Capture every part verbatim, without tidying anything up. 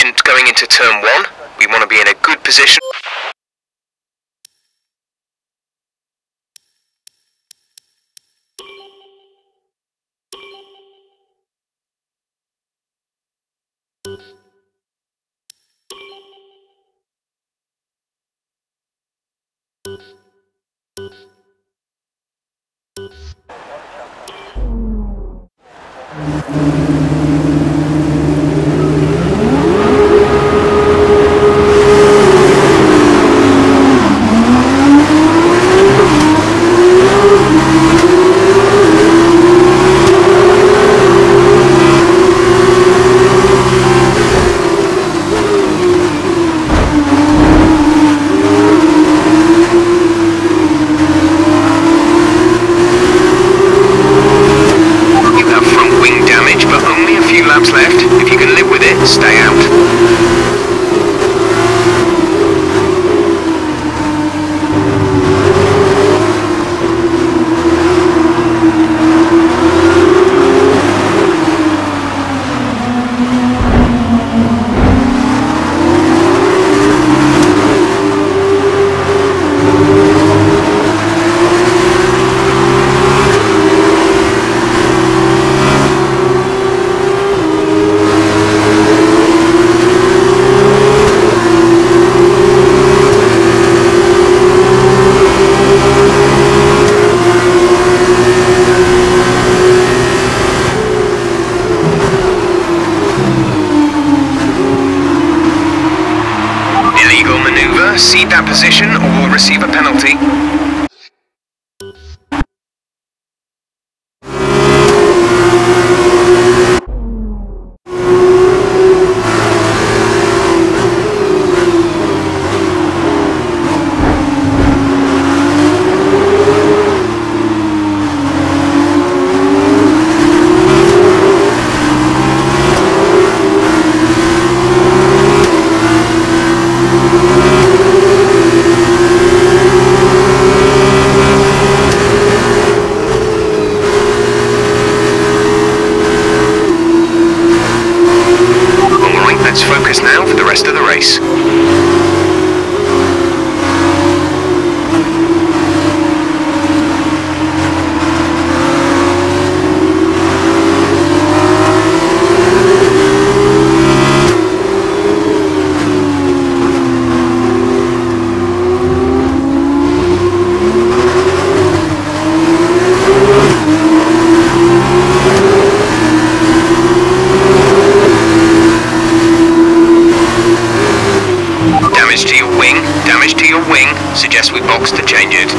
in going into turn one. We want to be in a good position. Cede that position or we'll receive a penalty. Focus now for the rest of the race. Damage to your wing, suggest we box to change it.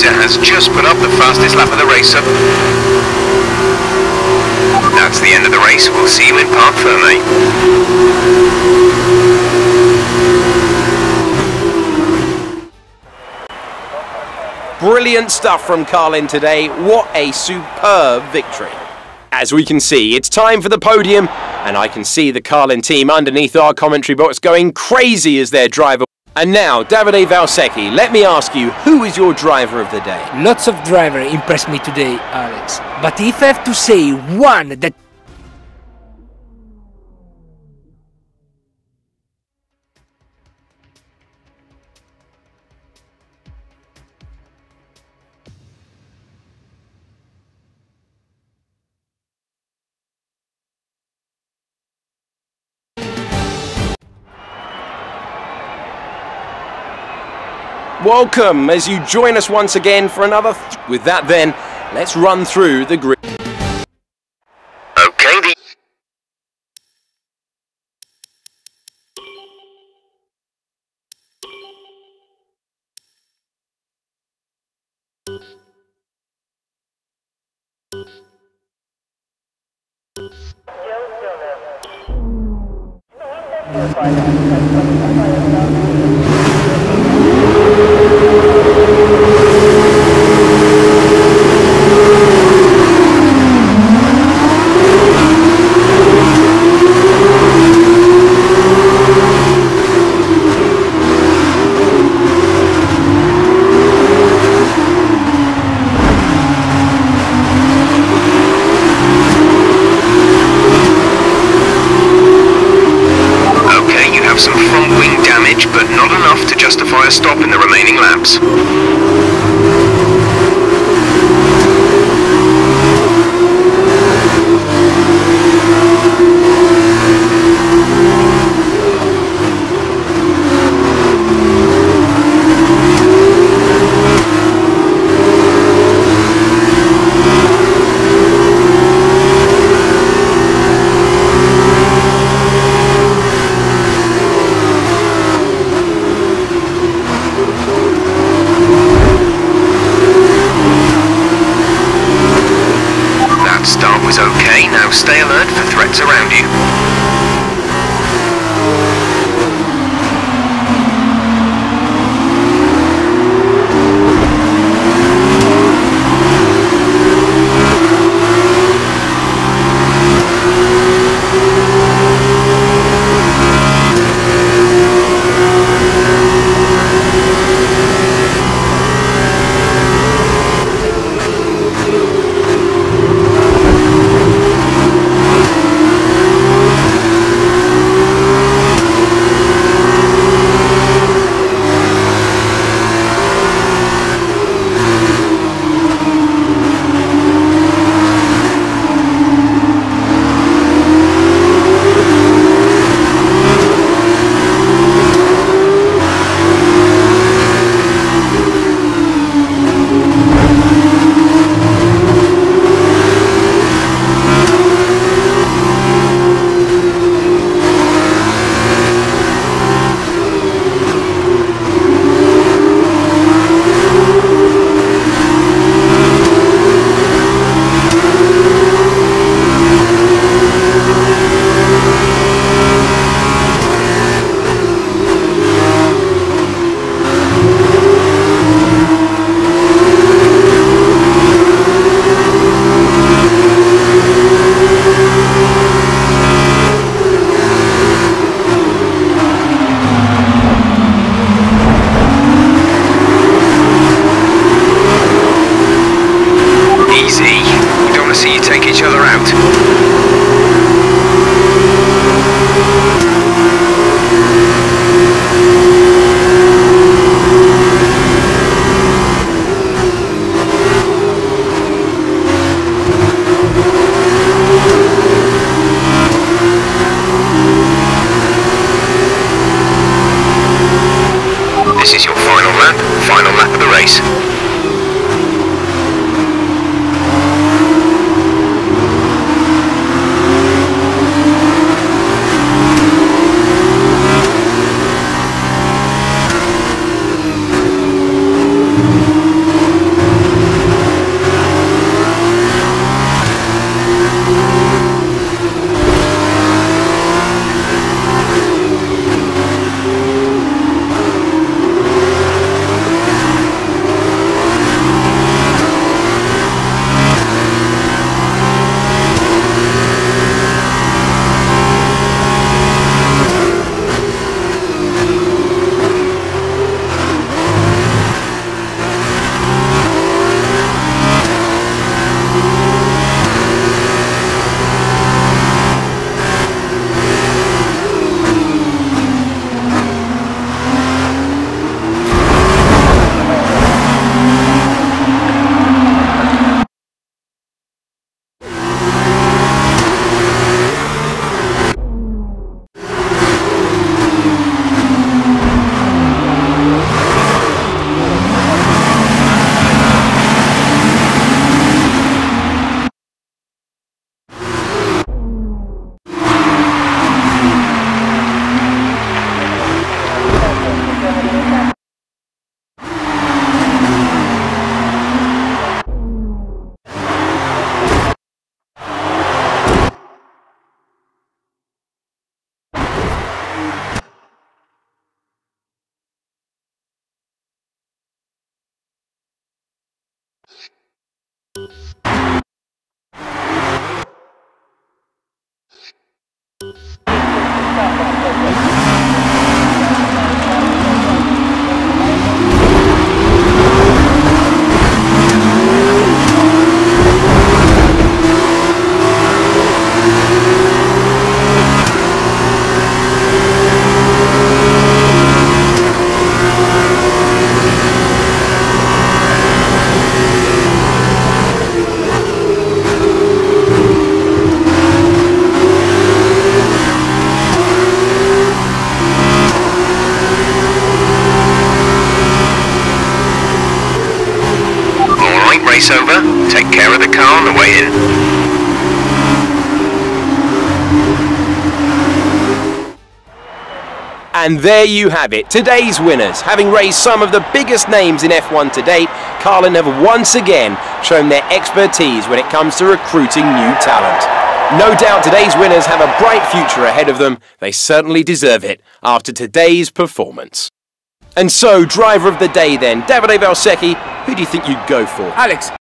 computer has just put up the fastest lap of the race, sir. That's the end of the race. We'll see you in Parc Fermé. Brilliant stuff from Carlin today. What a superb victory. As we can see, it's time for the podium, and I can see the Carlin team underneath our commentary box going crazy as their driver. And now, Davide Valsecchi, let me ask you, who is your driver of the day? Lots of drivers impressed me today, Alex. But if I have to say one that... Welcome as you join us once again for another... Th With that then, let's run through the grid. Okay, the... but not enough to justify a stop in the remaining laps. Race over. Take care of the car on the way in. And there you have it, today's winners. Having raised some of the biggest names in F one to date, Carlin have once again shown their expertise when it comes to recruiting new talent. No doubt today's winners have a bright future ahead of them. They certainly deserve it after today's performance. And so, driver of the day then, Davide Valsecchi, who do you think you'd go for? Alex,